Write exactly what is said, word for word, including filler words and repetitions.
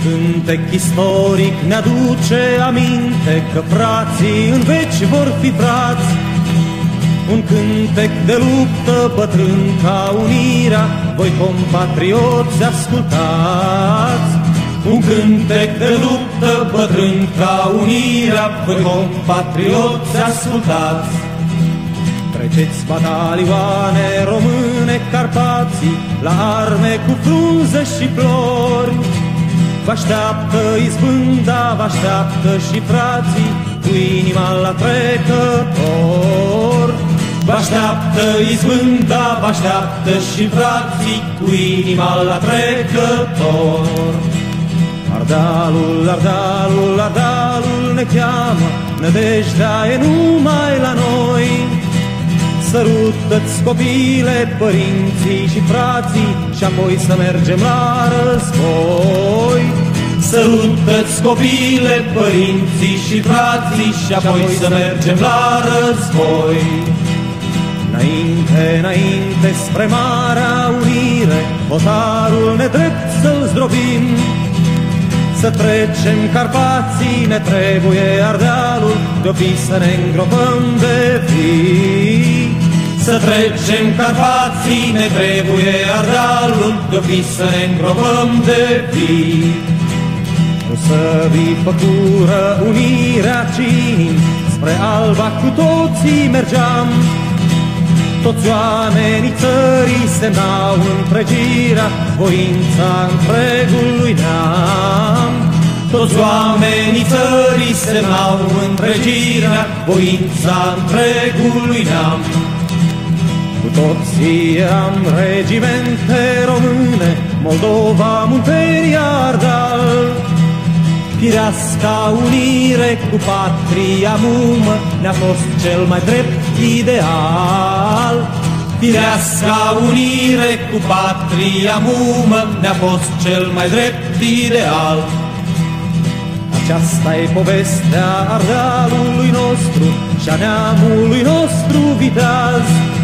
cântec istoric ne-aduce aminte că frații în veci vor fi frați. Un cântec de luptă bătrân ca unirea, voi compatrioți ascultați. Un cântec de luptă bătrân ca unirea, voi compatrioți ascultați. Treceți batalioane române Carpații, la arme cu frunze și flori. Vă așteaptă izbânda, vă așteaptă și frații, cu inima la trecător. Vă așteaptă izbânda, vă așteaptă și frații, cu inima la trecător. Ardealul, Ardealul, Ardealul ne cheamă, nădejdea e numai la noi. Sărută-ți copile, părinții și frații, și apoi să mergem la război. Sărută-ți copile, părinții și frații, și apoi să mergem la război. Înainte, înainte, spre Marea Unire, hotarul nedrept să-l zdrobim. Să trecem Carpații, ne trebuie Ardealul, de-o fi să ne îngropăm de vii. Să trecem Carpații, ne trebuie Ardealul, de-o fi să ne îngropăm de vii. O să vii făcură unirea cinim, spre Alba cu toții mergeam. Toți oamenii țării semnau întregirea, voința întregului neam. Toți oamenii țării semnau întregirea, voința întregului neam. Cu toții eram regimente române, Moldova, Munteria, Ardeal. Fireasca unire cu patria mumă ne-a fost cel mai drept ideal. Fireasca unire cu patria mumă ne-a fost cel mai drept ideal. Aceasta e povestea Ardealului nostru și a neamului nostru viteaz.